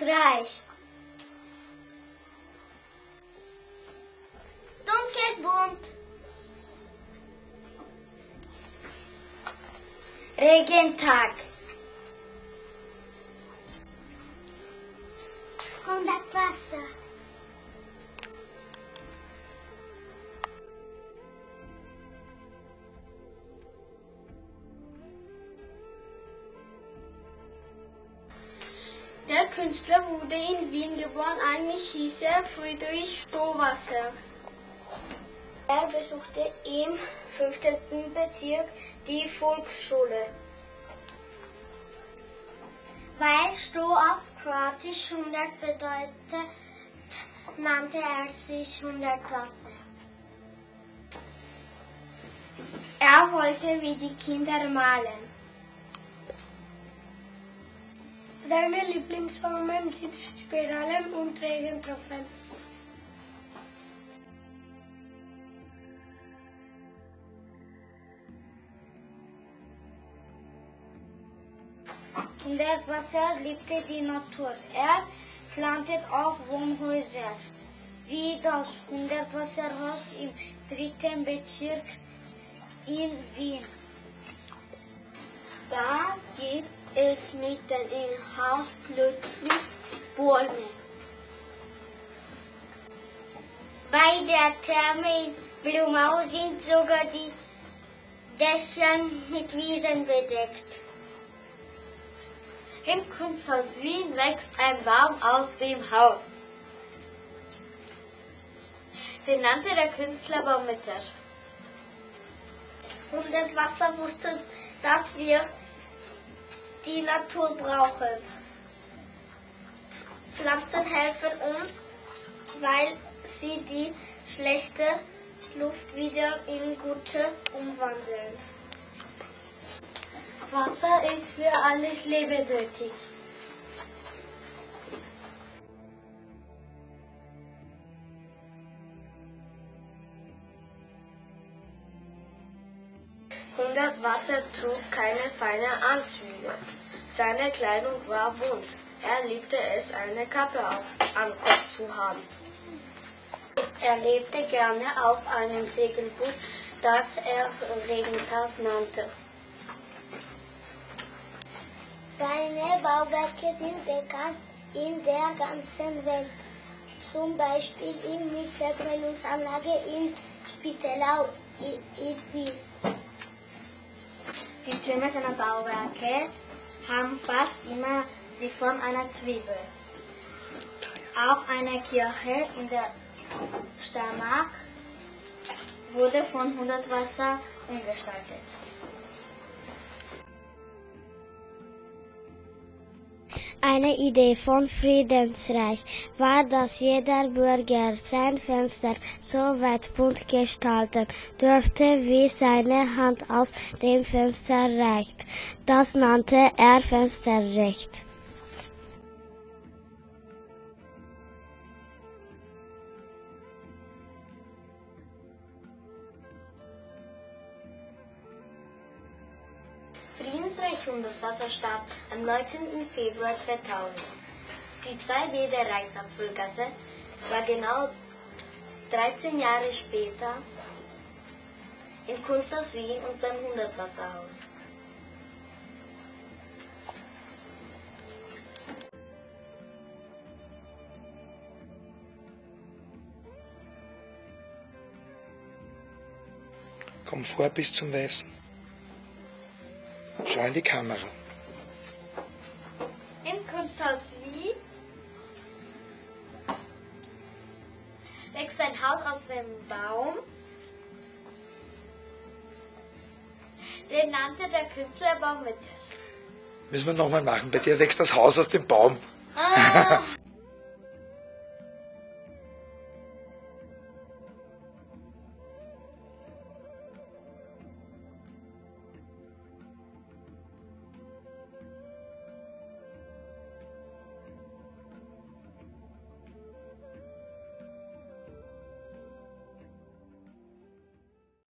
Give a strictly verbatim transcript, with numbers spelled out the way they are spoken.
Reich. Dunkelbunt. Regentag. hundert Wasser. Der Künstler wurde in Wien geboren, eigentlich hieß er Friedrich Stowasser. Er besuchte im fünfzehnten Bezirk die Volksschule. Weil Sto auf Kroatisch hundert bedeutet, nannte er sich hundert Wasser. Er wollte wie die Kinder malen. Seine Lieblingsformen sind Spiralen und Regentropfen. hundert Wasser liebte die Natur. Er plantet auch Wohnhäuser, wie das hundert Wasserhaus im dritten Bezirk in Wien. Da gibt es mitten im Haus plötzlich Bäume. Bei der Therme in Blumau sind sogar die Dächer mit Wiesen bedeckt. Im Kunsthaus Wien wächst ein Baum aus dem Haus. Den nannte der Künstler Baumütter. hundert Wasser wusste, dass wir die Natur brauchen. Pflanzen helfen uns, weil sie die schlechte Luft wieder in gute umwandeln. Wasser ist für alles Leben nötig. hundert Wasser trug keine feinen Anzüge. Seine Kleidung war bunt. Er liebte es, eine Kappe auf, am Kopf zu haben. Er lebte gerne auf einem Segelboot, das er Regentag nannte. Seine Bauwerke sind bekannt in der ganzen Welt. Zum Beispiel die Müllverbrennungsanlage in Spitalau in Wien. Die Türme seiner Bauwerke haben fast immer die Form einer Zwiebel. Auch eine Kirche in der Steiermark wurde von hundert Wasser umgestaltet. Eine Idee von Friedensreich war, dass jeder Bürger sein Fenster so weit bunt gestalten dürfte, wie seine Hand aus dem Fenster reicht. Das nannte er Fensterrecht. Friedensreich hundert Wasser starb am neunzehnten Februar zweitausend. Die zwei B der Reichsapfelgasse war genau dreizehn Jahre später im Kunsthaus Wien und beim hundert Wasserhaus. Komm vor bis zum Weißen. Schau in die Kamera. Im Kunsthaus Wien wächst ein Haus aus dem Baum. Den nannte der Künstler Baumütter. Müssen wir nochmal machen. Bei dir wächst das Haus aus dem Baum. Ah.